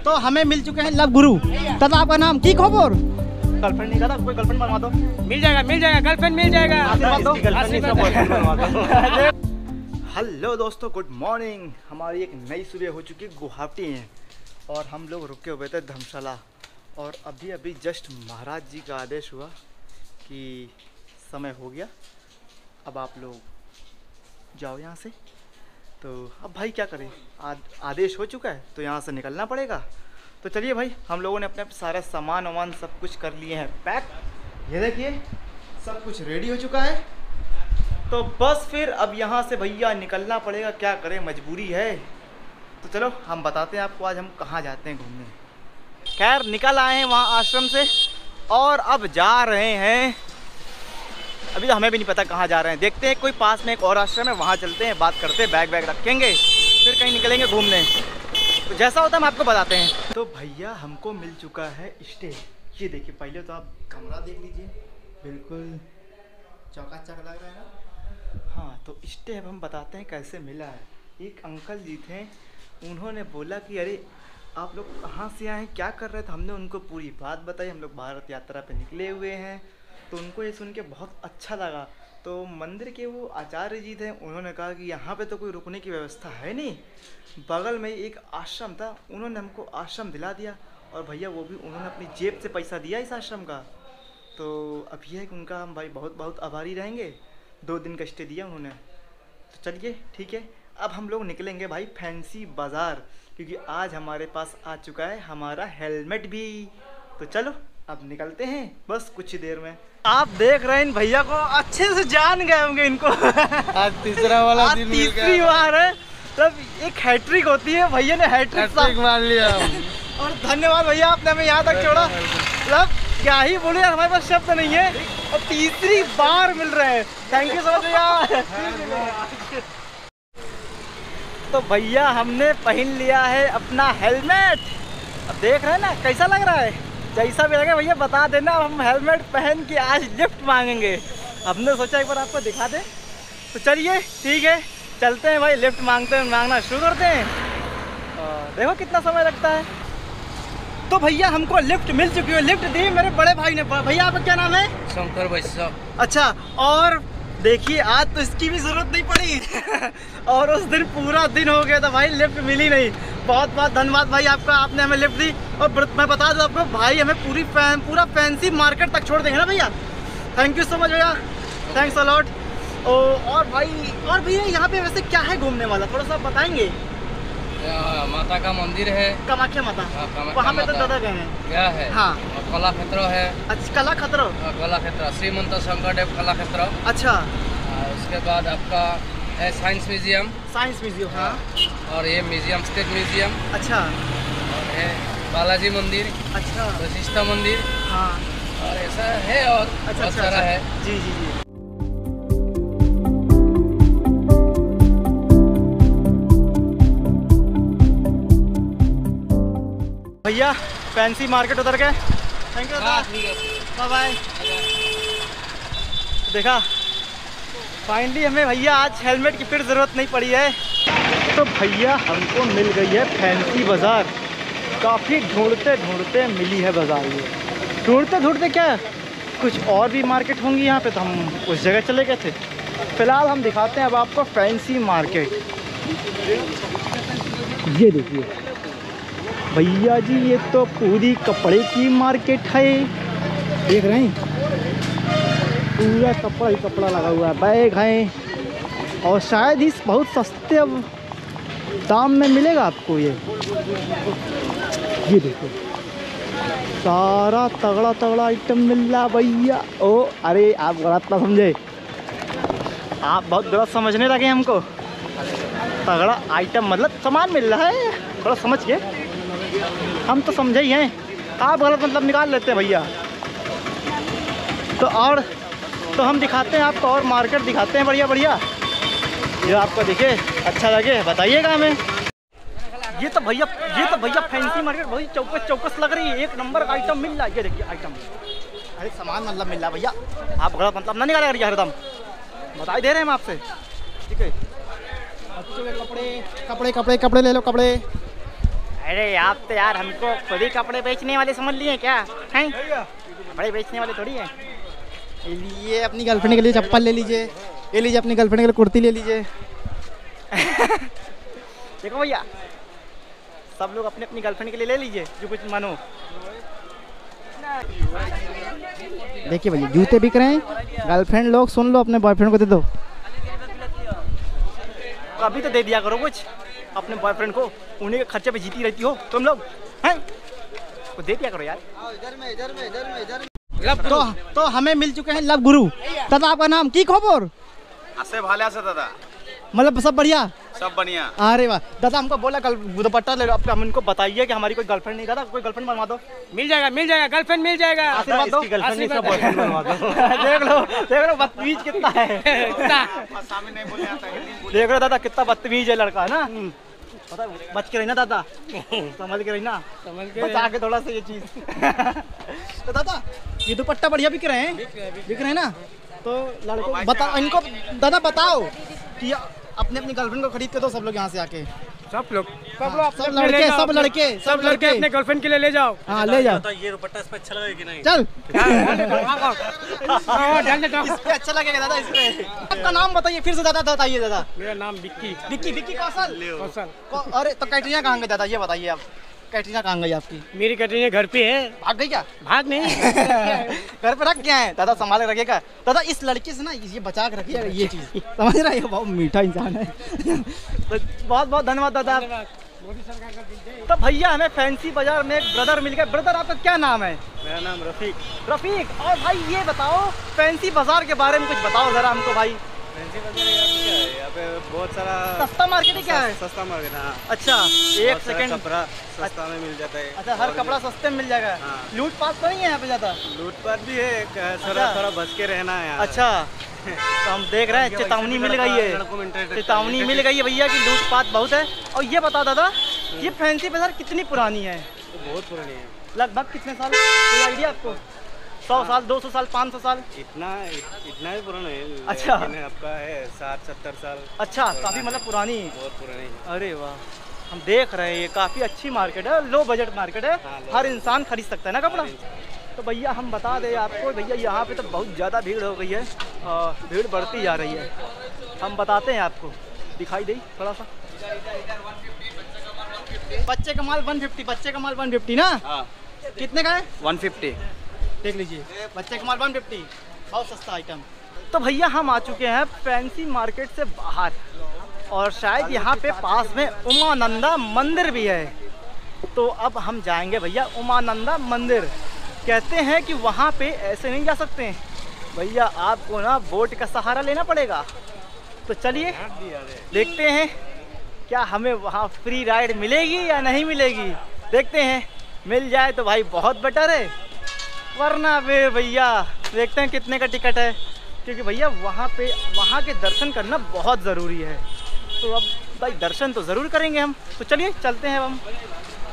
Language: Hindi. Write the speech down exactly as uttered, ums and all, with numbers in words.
तो हमें मिल चुके हैं लव गुरु। तब आपका नाम की खबर? गर्लफ्रेंड नहीं था, कोई गर्लफ्रेंड बनवा दो। मिल जाएगा मिल जाएगा गर्लफ्रेंड मिल जाएगा। हेलो दोस्तों, गुड मॉर्निंग। हमारी एक नई सुबह हो चुकी है गुवाहाटी में और हम लोग रुके हुए थे धर्मशाला और अभी अभी जस्ट महाराज जी का आदेश हुआ कि समय हो गया, अब आप लोग जाओ यहाँ से। तो अब भाई क्या करें, आद, आदेश हो चुका है तो यहाँ से निकलना पड़ेगा। तो चलिए भाई, हम लोगों ने अपने सारा सामान वामान सब कुछ कर लिए हैं पैक। ये देखिए सब कुछ रेडी हो चुका है। तो बस फिर अब यहाँ से भैया निकलना पड़ेगा, क्या करें मजबूरी है। तो चलो हम बताते हैं आपको आज हम कहाँ जाते हैं घूमने। खैर निकल आए हैं वहाँ आश्रम से और अब जा रहे हैं। अभी तो हमें भी नहीं पता कहाँ जा रहे हैं, देखते हैं कोई पास में एक और आश्रम है वहाँ चलते हैं, बात करते हैं, बैग बैग रखेंगे फिर कहीं निकलेंगे घूमने। तो जैसा होता है हम आपको बताते हैं। तो भैया हमको मिल चुका है स्टे। ये देखिए, पहले तो आप कमरा देख लीजिए, बिल्कुल चौकाचौक लग रहा है ना। हाँ तो स्टे अब हम बताते हैं कैसे मिला है। एक अंकल जी थे, उन्होंने बोला कि अरे आप लोग कहाँ से आए हैं, क्या कर रहे थे। हमने उनको पूरी बात बताई, हम लोग भारत यात्रा पे निकले हुए हैं। तो उनको ये सुन के बहुत अच्छा लगा। तो मंदिर के वो आचार्य जी थे, उन्होंने कहा कि यहाँ पे तो कोई रुकने की व्यवस्था है नहीं, बगल में एक आश्रम था, उन्होंने हमको आश्रम दिला दिया। और भैया वो भी उन्होंने अपनी जेब से पैसा दिया इस आश्रम का। तो अब यह है कि उनका हम भाई बहुत बहुत आभारी रहेंगे। दो दिन का स्टे दिया उन्होंने। तो चलिए ठीक है, अब हम लोग निकलेंगे भाई फैंसी बाज़ार, क्योंकि आज हमारे पास आ चुका है हमारा हेलमेट भी। तो चलो अब निकलते हैं बस कुछ ही देर में। आप देख रहे हैं भैया को, अच्छे से जान गए होंगे इनको। आज तीसरा वाला आज दिन तीसरी बार है, तब एक हैट्रिक होती है, भैया ने हैट्रिक मार लिया। और धन्यवाद भैया, आपने हमें यहाँ तक छोड़ा। मतलब क्या ही बोले यार, हमारे पास शब्द नहीं है और तीसरी बार मिल रहे हैं। थैंक यू सो मच भैया। तो भैया हमने पहन लिया है अपना हेलमेट। अब देख रहे हैं ना कैसा लग रहा है, जैसा भी लगे भैया बता देना। हम हेलमेट पहन के आज लिफ्ट मांगेंगे, हमने सोचा एक बार आपको दिखा दें। तो चलिए ठीक है, चलते हैं भाई, लिफ्ट मांगते हैं, मांगना शुरू करते हैं। देखो कितना समय लगता है। तो भैया हमको लिफ्ट मिल चुकी है, लिफ्ट दी मेरे बड़े भाई ने। भैया आपका क्या नाम है? शंकर वैश्य। अच्छा, और देखिए आज तो इसकी भी ज़रूरत नहीं पड़ी। और उस दिन पूरा दिन हो गया था भाई, लिफ्ट मिली नहीं। बहुत बहुत धन्यवाद भाई आपका, आपने हमें लिफ्ट दी। और मैं बता दूं आपको, भाई हमें पूरी फैन पूरा फैंसी मार्केट तक छोड़ देंगे ना भैया। थैंक यू सो मच भैया, थैंक्स अ लॉट। और भाई और भैया यहाँ पे वैसे क्या है घूमने वाला, थोड़ा सा बताएंगे? माता का मंदिर है, कामाख्या माता, वहाँ पे तो दादा गए हैं। क्या है? हाँ, कला क्षेत्र है। अच्छा, कला क्षेत्र, कला क्षेत्र श्रीमंत शंकरदेव कला क्षेत्र। अच्छा, उसके बाद आपका है साइंस म्यूजियम। साइंस म्यूजियम, हाँ। और ये म्यूजियम स्टेट म्यूजियम। अच्छा, और है बालाजी मंदिर। अच्छा, वशिष्ठ मंदिर। हाँ, और ऐसा है और अच्छा, बहुत सारा है। जी जी जी। भैया फैंसी मार्केट उतर गए। Thank you, bye bye. देखा फाइनली हमें भैया आज हेलमेट की फिर ज़रूरत नहीं पड़ी है। तो भैया हमको मिल गई है फैंसी बाज़ार। काफ़ी ढूंढते ढूंढते मिली है बाज़ार ये। ढूंढते ढूंढते क्या कुछ और भी मार्केट होंगी यहाँ पे, तो हम उस जगह चले गए थे। फ़िलहाल हम दिखाते हैं अब आपको फैंसी मार्केट। ये देखिए भैया जी, ये तो पूरी कपड़े की मार्केट है। देख रहे हैं, पूरा कपड़ा ही कपड़ा लगा हुआ है, बैग हैं और शायद ही बहुत सस्ते दाम में मिलेगा आपको ये। ये देखो सारा तगड़ा तगड़ा आइटम मिल रहा भैया। ओ अरे आप गलत ना समझे, आप बहुत गलत समझने लगे हमको। तगड़ा आइटम मतलब सामान मिल रहा है, थोड़ा समझ के, हम तो समझे ही हैं, आप गलत मतलब निकाल लेते हैं भैया। तो और तो हम दिखाते हैं आपको, और मार्केट दिखाते हैं बढ़िया बढ़िया, जो आपको दिखे अच्छा लगे बताइएगा हमें। ये तो भैया ये तो भैया फैंसी मार्केट भाई चौकस चौकस लग रही है, एक नंबर का आइटम मिल रहा है। ये देखिए आइटम, अरे सामान मतलब मिल रहा है भैया, आप गलत मतलब ना निकाला करिए, हरदम बताई दे रहे हैं हम आपसे, ठीक है। बच्चों के कपड़े कपड़े कपड़े कपड़े ले लो, कपड़े अरे आप तो यार हमको खुद ही कपड़े बेचने वाले समझ लिए क्या हैं? कपड़े बेचने वाले थोड़ी हैं। ये अपनी गर्लफ्रेंड के लिए चप्पल ले लीजिए, ये लीजिए अपनी गर्लफ्रेंड के लिए कुर्ती ले लीजिए। देखो भैया, सब लोग अपने अपनी गर्लफ्रेंड के लिए ले लीजिए जो कुछ मन हो। देखिए भैया जूते बिक रहे हैं, गर्लफ्रेंड लोग सुन लो अपने बॉयफ्रेंड को दे दो। अभी तो दे दिया करो कुछ अपने बॉयफ्रेंड को, उन्हीं के खर्चे पे जीती रहती हो तुम लोग हैं, तो दे दिया करो यार। इधर में इधर में इधर में इधर तो तो हमें मिल चुके हैं लव गुरु। दादा आपका नाम की खबर? असे भाले से दादा, मतलब सब बढ़िया सब बढ़िया। अरे वाह दादा, हमको बोला कल दुपट्टा ले लो, अब हम इनको बताइए कि हमारी कोई गर्लफ्रेंड नहीं। दादा कोई गर्लफ्रेंड बनवा दो। मिल जाएगा मिल जाएगा गर्लफ्रेंड मिल जाएगा। आशीर्वाद दो। गर्लफ्रेंड इसका बॉयफ्रेंड बनवा दो। देख लो देख लो बदतमीज कितना है। सामने नहीं बोले आता है। देख लो दादा कितना बदतमीज है लड़का है ना। पता है, बच के रहना दादा, संभल के रहना, समझ के बचा के थोड़ा सा ये चीज। तो दादा ये दुपट्टा बढ़िया बिक रहे हैं, बिक रहे हैं ना। तो लड़कों बताओ इनको, दादा बताओ कि अपने अपनी गर्लफ्रेंड को खरीद के दो सब लोग यहाँ से आके। सब लोग सब लोग सब लड़के सब लड़के सब लड़के अपने गर्लफ्रेंड के लिए ले जाओ। हाँ ले जाओ। तो ये दुपट्टा इस पे अच्छा लगेगा कि नहीं? चल डाल देता हूँ। इस पे अच्छा लगेगा दादा। इस पे आपका नाम बताइए फिर से दादा, बताइए दादा। मेरा नाम विक्की विक्की विक्की कौशल कौशल। को- अरे तो कैटरीना कहाँ गई दादा, ये बताइए आप। कैटरीना कहाँ गई आपकी? मेरी कैटरीना घर पे है। भाग गई क्या? भाग नहीं। घर पे रख क्या है दादा, संभाल के रखिएगा दादा। इस लड़के से ना ये बचा के रखिएगा ये चीज, समझ रहे हैं? बहुत मीठा इंसान है। तो बहुत बहुत धन्यवाद दादा। मोदी सरकार का दिन है। तो भैया हमें फैंसी बाजार में एक ब्रदर मिल गए। ब्रदर आपका क्या नाम है? मेरा नाम रफीक। रफीक। और भाई ये बताओ फैंसी बाजार के बारे में कुछ बताओ जरा हमको भाई। फैंसी बाजार यहाँ पे बहुत सारा सस्ता मार्केट है क्या है? सस्ता मार्केट है। हाँ, अच्छा एक बहुत सारा सेकंड। कपड़ा सस्ता में मिल जाता है। अच्छा हर और कपड़ा सस्ते में मिल जाएगा। हाँ। लूट पाट तो नहीं है यहाँ पे ज्यादा? लूटपाट भी है, अच्छा। थोड़ा थोड़ा बच के रहना है यहाँ। अच्छा तो हम देख रहे हैं चेतावनी मिल गई लड़कों में है, इंटरेस्ट चेतावनी मिल गई है भैया कि लूटपाट बहुत है। और ये बता दादा ये फैंसी बाजार कितनी पुरानी है? बहुत पुरानी है। लगभग कितने साल, कोई आइडिया आपको? सौ साल, दो सौ साल, पाँच सौ साल? इतना इतना ही पुराना है। अच्छा। लेकिन आपका है साठ सत्तर साल। अच्छा काफ़ी मतलब पुरानी। बहुत पुरानी है। अरे वाह, हम देख रहे हैं ये काफ़ी अच्छी मार्केट है, लो बजट मार्केट है, हाँ, लो हर इंसान खरीद सकता है ना कपड़ा। तो भैया हम बता दें आपको भैया यहाँ पे तो बहुत ज़्यादा भीड़ हो गई है, और भीड़ बढ़ती जा रही है। हम बताते हैं आपको, दिखाई दे थोड़ा सा। बच्चे का माल वन फिफ्टी, बच्चे का माल वन फिफ्टी ना। हाँ, कितने का है? One fifty. देख लीजिए बच्चे का माल वन फिफ्टी, बहुत सस्ता आइटम। तो भैया हम आ चुके हैं फैंसी मार्केट से बाहर, और शायद यहाँ पे पास में उमानंदा मंदिर भी है। तो अब हम जाएंगे भैया उमानंदा मंदिर। कहते हैं कि वहाँ पे ऐसे नहीं जा सकते हैं भैया, आपको ना बोट का सहारा लेना पड़ेगा। तो चलिए देखते हैं क्या हमें वहाँ फ्री राइड मिलेगी या नहीं मिलेगी, देखते हैं। मिल जाए तो भाई बहुत बेटर है, वरना फिर भैया देखते हैं कितने का टिकट है, क्योंकि भैया वहाँ पे वहाँ के दर्शन करना बहुत ज़रूरी है। तो अब भाई दर्शन तो ज़रूर करेंगे हम, तो चलिए चलते हैं अब हम।